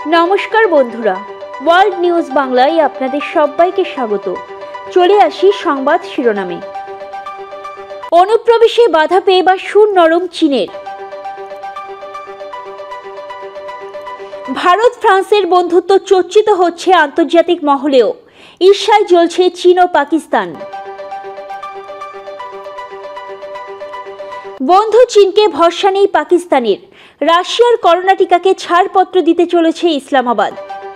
নমস্কার বন্ধুরা, world news বাংলায় আপনাদের সবাইকে স্বাগত। চলে আসি সংবাদ শিরোনামে। অনুপ্রবেশে বাধা পেয়ে বা সুর নরম চীনের। ভারত ফ্রান্সের বন্ধুত্ব চর্চিত হচ্ছে আন্তর্জাতিক মহলেও। ঈর্ষায় জ্বলছে চীন ও পাকিস্তান। বন্ধু চীনকে ভরসা নেই পাকিস্তানের। রাশিয়ার করোনা টিকাকে ছাড়পত্র দিতে চলেছে ইসলামাবাদ।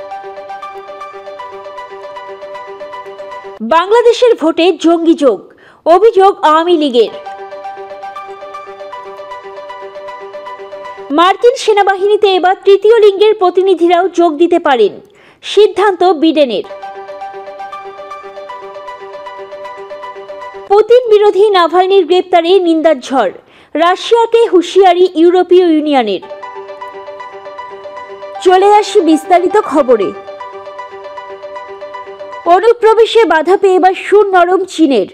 বাংলাদেশের ভোটে জঙ্গি যোগ, অভিযোগ আওয়ামী লীগের। মার্কিন সেনাবাহিনীতে এবার তৃতীয় লিঙ্গের প্রতিনিধিরাও যোগ দিতে পারেন, সিদ্ধান্ত বিডেনের। পুতিন বিরোধী নাভালনির গ্রেপ্তারে নিন্দার ঝড়, রাশিয়াকে হুঁশিয়ারি ইউরোপীয় ইউনিয়নের। চলে আসি বিস্তারিত খবরে। অনুপ্রবেশে বাধা পেয়ে এবার সুর নরম চীনের।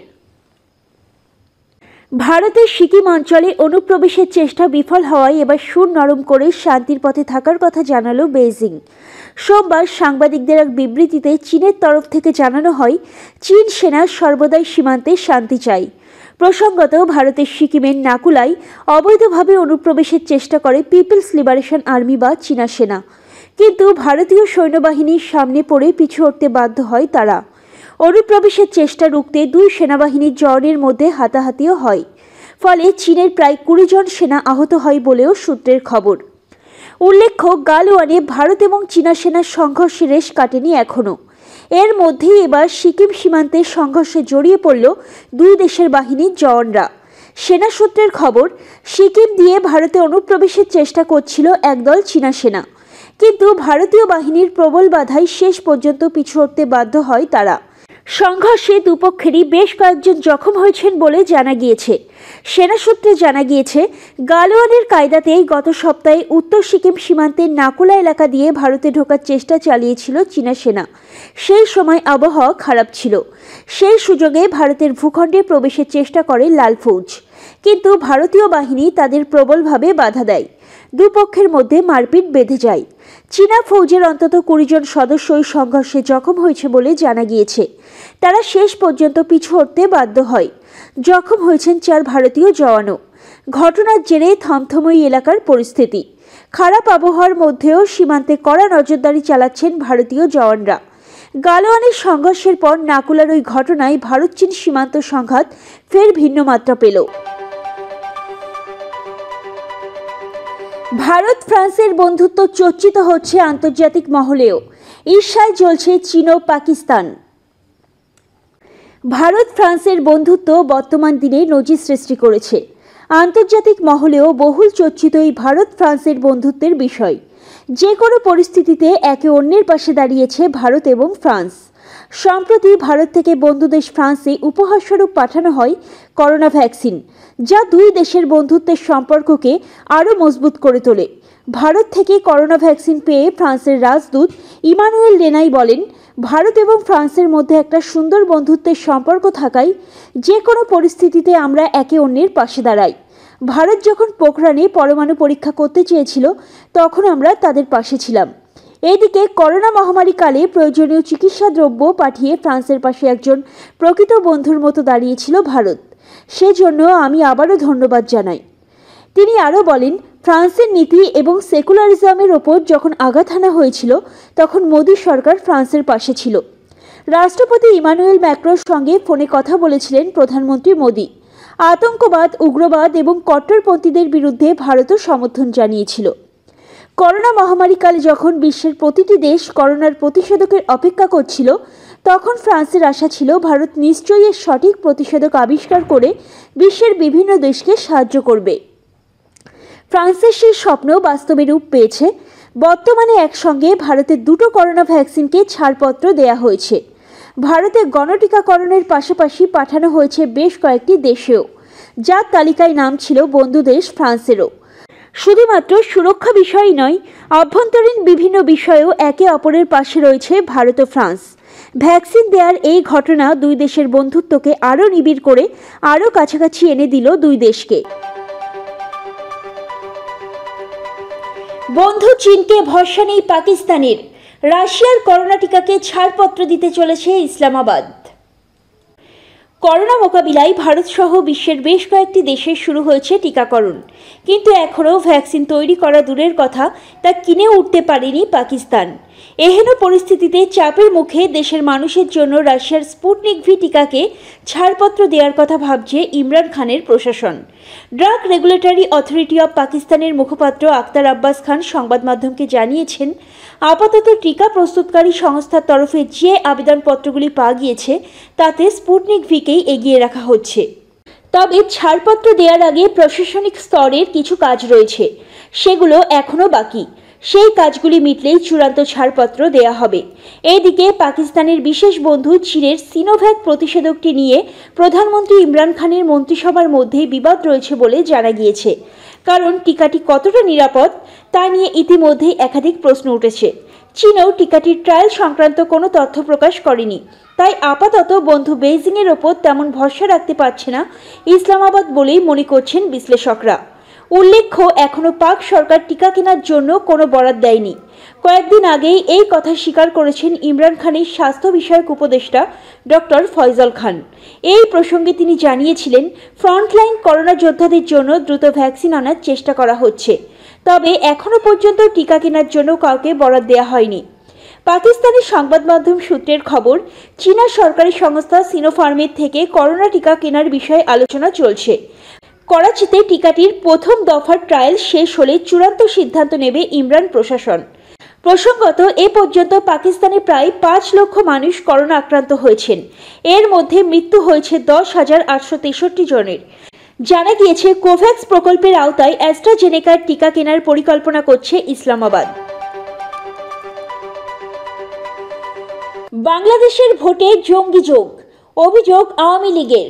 ভারতের সিকিম অঞ্চলে অনুপ্রবেশের চেষ্টা বিফল হওয়ায় এবার সুর নরম করে শান্তির পথে থাকার কথা জানালো বেইজিং। সোমবার সাংবাদিকদের এক বিবৃতিতে চীনের তরফ থেকে জানানো হয়, চীন সেনা সর্বদাই সীমান্তে শান্তি চায়। প্রসঙ্গত, ভারতের সিকিমের নাকুলায় অবৈধভাবে অনুপ্রবেশের চেষ্টা করে পিপলস লিবারেশন আর্মি বা চীনা সেনা, কিন্তু ভারতীয় সৈন্যবাহিনীর সামনে পড়ে পিছু হটতে বাধ্য হয় তারা। অনুপ্রবেশের চেষ্টা রুখতে দুই সেনাবাহিনীর জওয়ানের মধ্যে হাতাহাতিও হয়, ফলে চীনের প্রায় 20 জন সেনা আহত হয় বলেও সূত্রের খবর। উল্লেখ্য, গালওয়ানে ভারত এবং চীনা সেনার সংঘর্ষের রেশ কাটেনি এখনও। এর মধ্যেই এবার সিকিম সীমান্তে সংঘর্ষে জড়িয়ে পড়ল দুই দেশের বাহিনীর জওয়ানরা। সেনা সূত্রের খবর, সিকিম দিয়ে ভারতে অনুপ্রবেশের চেষ্টা করছিল একদল চীনা সেনা, কিন্তু ভারতীয় বাহিনীর প্রবল বাধায় শেষ পর্যন্ত পিছু হটতে বাধ্য হয় তারা। সংঘর্ষে দুপক্ষেরই বেশ কয়েকজন জখম হয়েছেন বলে জানা গিয়েছে। সেনা সূত্রে জানা গিয়েছে, গালওয়ানের কায়দাতেই গত সপ্তাহে উত্তর সিকিম সীমান্তের নাকুলা এলাকা দিয়ে ভারতে ঢোকার চেষ্টা চালিয়েছিল চীনা সেনা। সেই সময় আবহাওয়া খারাপ ছিল। সেই সুযোগে ভারতের ভূখণ্ডে প্রবেশের চেষ্টা করে লাল ফৌজ, কিন্তু ভারতীয় বাহিনী তাদের প্রবলভাবে বাধা দেয়। দুপক্ষের মধ্যে মারপিট বেঁধে যায়। চীনা ফৌজের অন্তত 20 জন সদস্যই সংঘর্ষে জখম হয়েছে বলে জানা গিয়েছে। তারা শেষ পর্যন্ত পিছু হটতে বাধ্য হয়। জখম হয়েছেন 4 ভারতীয় জওয়ানও। ঘটনার জেরে থমথমই এলাকার পরিস্থিতি। খারাপ আবহাওয়ার মধ্যেও সীমান্তে কড়া নজরদারি চালাচ্ছেন ভারতীয় জওয়ানরা। গালওয়ানের সংঘর্ষের পর নাকুলার ওই ঘটনায় ভারত চীন সীমান্ত সংঘাত ফের ভিন্ন মাত্রা পেল। ভারত ফ্রান্সের বন্ধুত্ব চর্চিত হচ্ছে আন্তর্জাতিক মহলেও। ঈর্ষায় জ্বলছে চীন ও পাকিস্তান। ভারত ফ্রান্সের বন্ধুত্ব বর্তমান দিনে নজির সৃষ্টি করেছে। আন্তর্জাতিক মহলেও বহুল চর্চিত এই ভারত ফ্রান্সের বন্ধুত্বের বিষয়। যে কোনো পরিস্থিতিতে একে অন্যের পাশে দাঁড়িয়েছে ভারত এবং ফ্রান্স। সম্প্রতি ভারত থেকে বন্ধু দেশ ফ্রান্সে উপহারস্বরূপ পাঠানো হয় করোনা ভ্যাকসিন, যা দুই দেশের বন্ধুত্বের সম্পর্ককে আরও মজবুত করে তোলে। ভারত থেকে করোনা ভ্যাকসিন পেয়ে ফ্রান্সের রাজদূত ইমানুয়েল লেনাই বলেন, ভারত এবং ফ্রান্সের মধ্যে একটা সুন্দর বন্ধুত্বের সম্পর্ক থাকায় যে কোনো পরিস্থিতিতে আমরা একে অন্যের পাশে দাঁড়াই। ভারত যখন পোখরানে পরমাণু পরীক্ষা করতে চেয়েছিল, তখন আমরা তাদের পাশে ছিলাম। এদিকে করোনা মহামারীকালে প্রয়োজনীয় চিকিৎসা দ্রব্য পাঠিয়ে ফ্রান্সের পাশে একজন প্রকৃত বন্ধুর মতো দাঁড়িয়েছিল ভারত। সেজন্য আমি আবারও ধন্যবাদ জানাই। তিনি আরও বলেন, ফ্রান্সের নীতি এবং সেকুলারিজমের ওপর যখন আঘাত হানা হয়েছিল, তখন মোদী সরকার ফ্রান্সের পাশে ছিল। রাষ্ট্রপতি ইমানুয়েল ম্যাক্রোর সঙ্গে ফোনে কথা বলেছিলেন প্রধানমন্ত্রী মোদী। আতঙ্কবাদ, উগ্রবাদ এবং কট্টরপন্থীদের বিরুদ্ধে ভারতও সমর্থন জানিয়েছিল। করোনা মহামারীকালে যখন বিশ্বের প্রতিটি দেশ করোনার প্রতিষেধকের অপেক্ষা করছিল, তখন ফ্রান্সের আশা ছিল ভারত নিশ্চয়ই এর সঠিক প্রতিষেধক আবিষ্কার করে বিশ্বের বিভিন্ন দেশকে সাহায্য করবে। ফ্রান্সের সেই স্বপ্ন বাস্তবে রূপ পেয়েছে। বর্তমানে একসঙ্গে ভারতের 2টো করোনা ভ্যাকসিনকে ছাড়পত্র দেয়া হয়েছে। ভারতে গণটিকাকরণের পাশাপাশি পাঠানো হয়েছে বেশ কয়েকটি দেশেও, যার তালিকায় নাম ছিল বন্ধু দেশ ফ্রান্সেরও। শুধুমাত্র সুরক্ষা বিষয়ই নয়, অভ্যন্তরীণ বিভিন্ন বিষয়েও একে অপরের পাশে রয়েছে ভারত ও ফ্রান্স। ভ্যাকসিন দেওয়ার এই ঘটনা দুই দেশের বন্ধুত্বকে আরও নিবিড় করে আরও কাছাকাছি এনে দিল দুই দেশকে। বন্ধু চীনকে ভরসা নেই পাকিস্তানের। রাশিয়ার করোনা টিকাকে ছাড়পত্র দিতে চলেছে ইসলামাবাদ। করোনা মোকাবিলায় ভারত সহ বিশ্বের বেশ কয়েকটি দেশে শুরু হয়েছে টিকাকরণ, কিন্তু এখনও ভ্যাকসিন তৈরি করা দূরের কথা, তা কিনে উঠতে পারেনি পাকিস্তান। এহেন পরিস্থিতিতে চাপের মুখে দেশের মানুষের জন্য রাশিয়ার স্পুটনিক ভি টিকাকে ছাড়পত্র দেওয়ার কথা ভাবছে ইমরান খানের প্রশাসন। ড্রাগ রেগুলেটরি অথরিটি অব পাকিস্তানের মুখপাত্র আখতার আব্বাস খান সংবাদ মাধ্যমকে জানিয়েছেন, আপাতত টিকা প্রস্তুতকারী সংস্থার তরফে যে আবেদনপত্রগুলি পাওয়া গিয়েছে তাতে স্পুটনিক ভিকেই এগিয়ে রাখা হচ্ছে। তবে ছাড়পত্র দেওয়ার আগে প্রশাসনিক স্তরের কিছু কাজ রয়েছে, সেগুলো এখনও বাকি। সেই কাজগুলি মিটলেই চূড়ান্ত ছাড়পত্র দেয়া হবে। এদিকে পাকিস্তানের বিশেষ বন্ধু চীনের সিনোভ্যাক প্রতিষেধকটি নিয়ে প্রধানমন্ত্রী ইমরান খানের মন্ত্রিসভার মধ্যে বিবাদ রয়েছে বলে জানা গিয়েছে। কারণ টিকাটি কতটা নিরাপদ তা নিয়ে ইতিমধ্যেই একাধিক প্রশ্ন উঠেছে। চীনও টিকাটির ট্রায়াল সংক্রান্ত কোনো তথ্য প্রকাশ করেনি, তাই আপাতত বন্ধু বেইজিংয়ের ওপর তেমন ভরসা রাখতে পারছে না ইসলামাবাদ বলেই মনে করছেন বিশ্লেষকরা। উল্লেখ্য, এখনও পাক সরকার টিকা কেনার জন্য কোনো বরাদ দেয়নি। কয়েকদিন আগেই এই কথা স্বীকার করেছেন ইমরান খানের স্বাস্থ্য বিষয়ক উপদেষ্টা ডক্টর ফয়জল খান। এই প্রসঙ্গে তিনি জানিয়েছিলেন, ফ্রন্টলাইন করোনা যোদ্ধাদের জন্য দ্রুত ভ্যাকসিন আনার চেষ্টা করা হচ্ছে, তবে এখনও পর্যন্ত টিকা কেনার জন্য কাউকে বরাদ দেওয়া হয়নি। পাকিস্তানের সংবাদ মাধ্যম সূত্রের খবর, চীনা সরকারি সংস্থা সিনোফার্মের থেকে করোনা টিকা কেনার বিষয়ে আলোচনা চলছে। করাচিতে টিকাটির প্রথম দফার ট্রায়াল শেষ হলে চূড়ান্ত সিদ্ধান্ত নেবে ইমরান প্রশাসন। প্রসঙ্গত, এ পর্যন্ত পাকিস্তানে প্রায় 5 লক্ষ মানুষ করোনা আক্রান্ত হয়েছেন। এর মধ্যে মৃত্যু হয়েছে 10,863 জনের। জানা গিয়েছে, কোভ্যাক্স প্রকল্পের আওতায় অ্যাস্ট্রাজেনেকার টিকা কেনার পরিকল্পনা করছে ইসলামাবাদ। বাংলাদেশের ভোটে জঙ্গি যোগ, অভিযোগ আওয়ামী লীগের।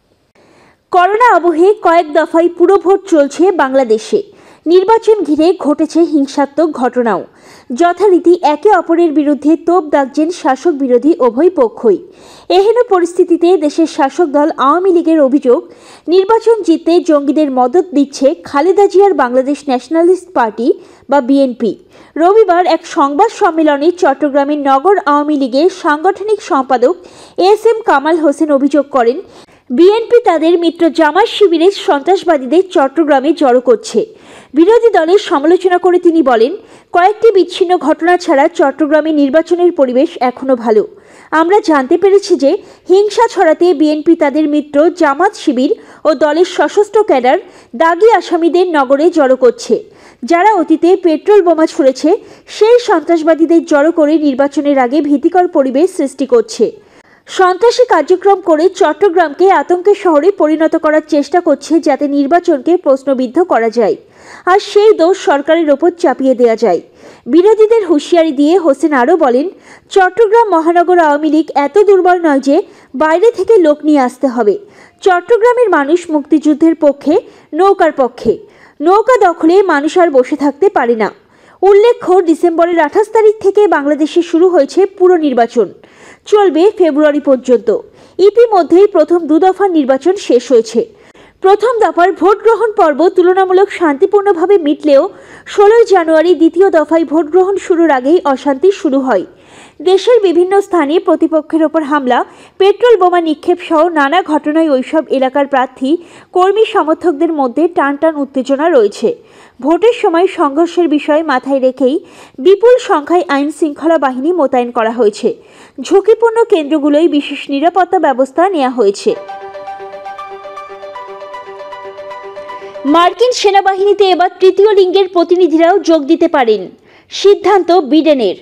করোনা আবহে কয়েক দফায় পুরো ভোট চলছে বাংলাদেশে। নির্বাচন ঘিরে ঘটেছে হিংসাত্মক ঘটনাও। যথারীতি একে অপরের বিরুদ্ধে তোপ দাগছেন শাসক বিরোধী উভয় পক্ষই। এহেন পরিস্থিতিতে দেশের শাসক দল আওয়ামী লীগের অভিযোগ, নির্বাচন জিততে জঙ্গিদের মদত দিচ্ছে খালেদা জিয়ার বাংলাদেশ ন্যাশনালিস্ট পার্টি বা বিএনপি। রবিবার এক সংবাদ সম্মেলনে চট্টগ্রামের নগর আওয়ামী লীগের সাংগঠনিক সম্পাদক এস.এম. কামাল হোসেন অভিযোগ করেন, বিএনপি তাদের মিত্র জামাত শিবিরের সন্ত্রাসবাদীদের চট্টগ্রামে জড়ো করছে। বিরোধী দলের সমালোচনা করে তিনি বলেন, কয়েকটি বিচ্ছিন্ন ঘটনা ছাড়া চট্টগ্রামে নির্বাচনের পরিবেশ এখনও ভালো। আমরা জানতে পেরেছি যে হিংসা ছড়াতে বিএনপি তাদের মিত্র জামাত শিবির ও দলের সশস্ত্র ক্যাডার দাগী আসামিদের নগরে জড়ো করছে। যারা অতীতে পেট্রোল বোমা ছুঁড়েছে সেই সন্ত্রাসবাদীদের জড়ো করে নির্বাচনের আগে ভীতিকর পরিবেশ সৃষ্টি করছে। সন্ত্রাসী কার্যক্রম করে চট্টগ্রামকে আতঙ্কের শহরে পরিণত করার চেষ্টা করছে, যাতে নির্বাচনকে প্রশ্নবিদ্ধ করা যায় আর সেই দোষ সরকারের ওপর চাপিয়ে দেওয়া যায়। বিরোধীদের হুঁশিয়ারি দিয়ে হোসেন আরও বলেন, চট্টগ্রাম মহানগর আওয়ামী লীগ এত দুর্বল নয় যে বাইরে থেকে লোক নিয়ে আসতে হবে। চট্টগ্রামের মানুষ মুক্তিযুদ্ধের পক্ষে, নৌকার পক্ষে। নৌকা দখলে মানুষ আর বসে থাকতে পারে না। উল্লেখ্য, ডিসেম্বরের 28 তারিখ থেকে বাংলাদেশে শুরু হয়েছে পুরো নির্বাচন, চলবে ফেব্রুয়ারি পর্যন্ত। ইতিমধ্যেই প্রথম 2 দফার নির্বাচন শেষ হয়েছে। প্রথম দফার ভোট গ্রহণ পর্ব তুলনামূলক শান্তিপূর্ণভাবে মিটলেও 16 জানুয়ারি দ্বিতীয় দফায় ভোট গ্রহণ শুরুর আগেই অশান্তি শুরু হয়। দেশের বিভিন্ন স্থানে প্রতিপক্ষের ওপর হামলা, পেট্রোল বোমা নিক্ষেপ সহ নানা ঘটনায় ওইসব এলাকার প্রার্থী, কর্মী সমর্থকদের মধ্যে টান টান উত্তেজনা রয়েছে। ভোটের সময় সংঘর্ষের বিষয় মাথায় রেখেই বিপুল সংখ্যায় আইন শৃঙ্খলা বাহিনী মোতায়েন করা হয়েছে। ঝুঁকিপূর্ণ কেন্দ্রগুলোয় বিশেষ নিরাপত্তা ব্যবস্থা নেওয়া হয়েছে। মার্কিন সেনাবাহিনীতে এবার তৃতীয় লিঙ্গের প্রতিনিধিরাও যোগ দিতে পারেন, সিদ্ধান্ত বিডেনের।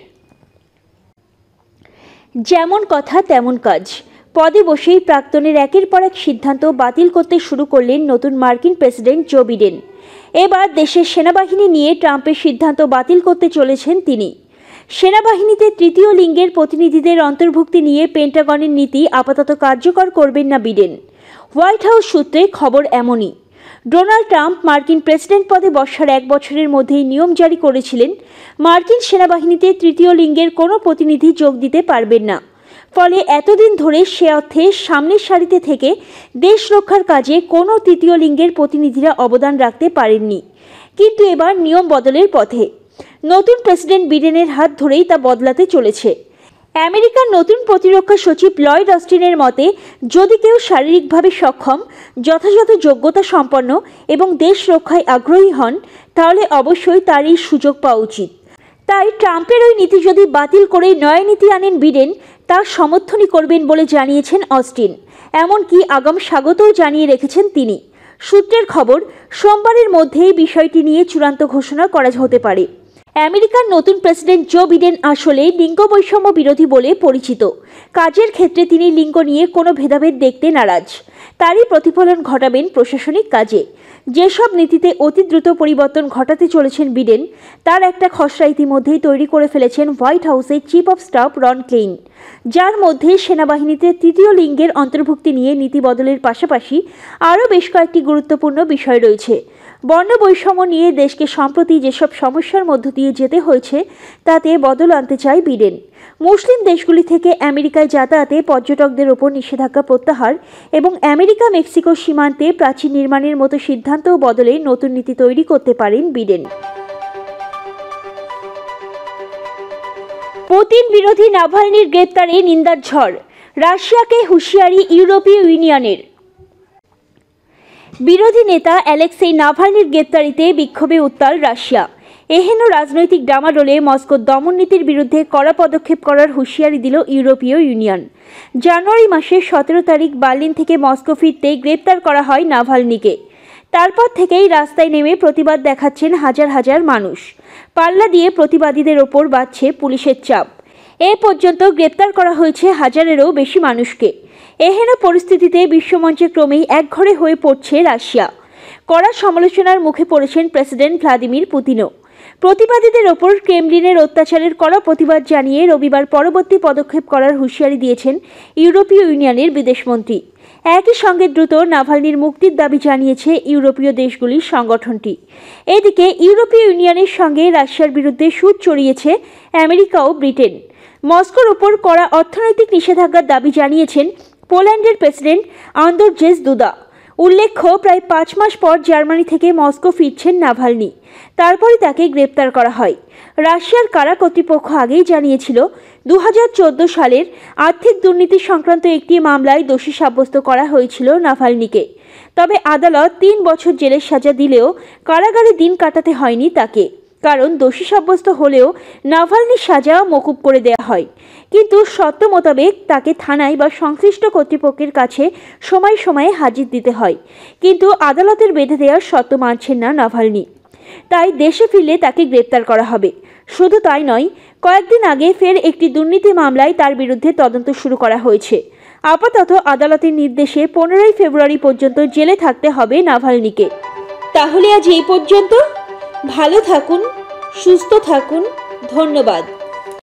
যেমন কথা তেমন কাজ। পদে বসেই প্রাক্তনের একের পর এক সিদ্ধান্ত বাতিল করতে শুরু করলেন নতুন মার্কিন প্রেসিডেন্ট জো বিডেন। এবার দেশের সেনাবাহিনী নিয়ে ট্রাম্পের সিদ্ধান্ত বাতিল করতে চলেছেন তিনি। সেনাবাহিনীতে তৃতীয় লিঙ্গের প্রতিনিধিদের অন্তর্ভুক্তি নিয়ে পেন্টাগনের নীতি আপাতত কার্যকর করবেন না বিডেন। হোয়াইট হাউস সূত্রে খবর এমনই। ডোনাল্ড ট্রাম্প মার্কিন প্রেসিডেন্ট পদে বসার 1 বছরের মধ্যেই নিয়ম জারি করেছিলেন, মার্কিন সেনাবাহিনীতে তৃতীয় লিঙ্গের কোনো প্রতিনিধি যোগ দিতে পারবেন না। ফলে এতদিন ধরে সে অর্থে সামনের সারিতে থেকে দেশ রক্ষার কাজে কোনো তৃতীয় লিঙ্গের প্রতিনিধিরা অবদান রাখতে পারেননি। কিন্তু এবার নিয়ম বদলের পথে। নতুন প্রেসিডেন্ট বিডেনের হাত ধরেই তা বদলাতে চলেছে। আমেরিকার নতুন প্রতিরক্ষা সচিব লয়েড অস্টিনের মতে, যদি কেউ শারীরিকভাবে সক্ষম, যথাযথ যোগ্যতা সম্পন্ন এবং দেশ রক্ষায় আগ্রহী হন, তাহলে অবশ্যই তার এই সুযোগ পাওয়া উচিত। তাই ট্রাম্পের ওই নীতি যদি বাতিল করে নয়া নীতি আনেন বিডেন, তার সমর্থনই করবেন বলে জানিয়েছেন অস্টিন। এমনকি আগাম স্বাগতও জানিয়ে রেখেছেন তিনি। সূত্রের খবর, সোমবারের মধ্যেই বিষয়টি নিয়ে চূড়ান্ত ঘোষণা করা হতে পারে। আমেরিকার নতুন প্রেসিডেন্ট জো বিডেন আসলে লিঙ্গ বৈষম্য বিরোধী বলে পরিচিত। কাজের ক্ষেত্রে তিনি লিঙ্গ নিয়ে কোনো ভেদাভেদ দেখতে নারাজ। তারই প্রতিফলন ঘটাবেন প্রশাসনিক কাজে। যেসব নীতিতে অতি দ্রুত পরিবর্তন ঘটাতে চলেছেন বিডেন, তার একটা খসড়া ইতিমধ্যেই তৈরি করে ফেলেছেন হোয়াইট হাউসের chief of staff Ron Klain, যার মধ্যে সেনাবাহিনীতে তৃতীয় লিঙ্গের অন্তর্ভুক্তি নিয়ে নীতি বদলের পাশাপাশি আরও বেশ কয়েকটি গুরুত্বপূর্ণ বিষয় রয়েছে। বর্ণ বৈষম্য নিয়ে দেশকে সম্প্রতি যেসব সমস্যার মধ্য দিয়ে যেতে হয়েছে, তাতে বদল আনতে চায় বিডেন। মুসলিম দেশগুলি থেকে আমেরিকায় যাতায়াতে পর্যটকদের ওপর নিষেধাজ্ঞা প্রত্যাহার এবং আমেরিকা মেক্সিকো সীমান্তে প্রাচীর নির্মাণের মতো সিদ্ধান্ত বদলে নতুন নীতি তৈরি করতে পারেন বিডেন। পুতিন বিরোধী নাভালনির গ্রেপ্তারে নিন্দার ঝড়, রাশিয়াকে হুঁশিয়ারি ইউরোপীয় ইউনিয়নের। বিরোধী নেতা অ্যালেক্সেই নাভালনির গ্রেপ্তারিতে বিক্ষোভে উত্তাল রাশিয়া। এহেন রাজনৈতিক ডামাডোলে মস্কোর দমন নীতির বিরুদ্ধে কড়া পদক্ষেপ করার হুঁশিয়ারি দিল ইউরোপীয় ইউনিয়ন। জানুয়ারি মাসের 17 তারিখ বার্লিন থেকে মস্কো ফিরতেই গ্রেপ্তার করা হয় নাভালনিকে। তারপর থেকেই রাস্তায় নেমে প্রতিবাদ দেখাচ্ছেন হাজার হাজার মানুষ। পাল্লা দিয়ে প্রতিবাদীদের ওপর বাড়ছে পুলিশের চাপ। এ পর্যন্ত গ্রেপ্তার করা হয়েছে হাজারেরও বেশি মানুষকে। এহেন পরিস্থিতিতে বিশ্বমঞ্চে ক্রমেই একঘরে হয়ে পড়ছে রাশিয়া। কড়া সমালোচনার মুখে পড়েছেন প্রেসিডেন্ট ভ্লাদিমির পুতিনও। প্রতিবাদীদের ওপর ক্রেমলিনের অত্যাচারের কড়া প্রতিবাদ জানিয়ে রবিবার পরবর্তী পদক্ষেপ করার হুঁশিয়ারি দিয়েছেন ইউরোপীয় ইউনিয়নের বিদেশমন্ত্রী। একই সঙ্গে দ্রুত নাভালনির মুক্তির দাবি জানিয়েছে ইউরোপীয় দেশগুলির সংগঠনটি। এদিকে ইউরোপীয় ইউনিয়নের সঙ্গে রাশিয়ার বিরুদ্ধে সুর চড়িয়েছে আমেরিকা ও ব্রিটেন। মস্কোর ওপর কড়া অর্থনৈতিক নিষেধাজ্ঞার দাবি জানিয়েছেন পোল্যান্ডের প্রেসিডেন্ট আন্দ্রজেস দুদা। উল্লেখ্য, প্রায় 5 মাস পর জার্মানি থেকে মস্কো ফিরছেন নাভালনি। তারপরে তাকে গ্রেপ্তার করা হয়। রাশিয়ার কারা কর্তৃপক্ষ আগেই জানিয়েছিল 2014 সালের আর্থিক দুর্নীতি সংক্রান্ত একটি মামলায় দোষী সাব্যস্ত করা হয়েছিল নাভালনিকে। তবে আদালত 3 বছর জেলের সাজা দিলেও কারাগারে দিন কাটাতে হয়নি তাকে, কারণ দোষী সাব্যস্ত হলেও নাভালনির সাজা মকুব করে দেওয়া হয়। কিন্তু শর্ত মোতাবেক তাকে থানায় বা সংশ্লিষ্ট কর্তৃপক্ষের কাছে সময়ে সময়ে হাজির দিতে হয়। কিন্তু আদালতের বেঁধে দেওয়ার শর্ত মানছেন না নাভালনি। তাই দেশে ফিরলে তাকে গ্রেপ্তার করা হবে। শুধু তাই নয়, কয়েকদিন আগে ফের একটি দুর্নীতি মামলায় তার বিরুদ্ধে তদন্ত শুরু করা হয়েছে। আপাতত আদালতের নির্দেশে 15 ফেব্রুয়ারি পর্যন্ত জেলে থাকতে হবে নাভালনিকে। তাহলে আজ এই পর্যন্ত। ভালো থাকুন, সুস্থ থাকুন, ধন্যবাদ।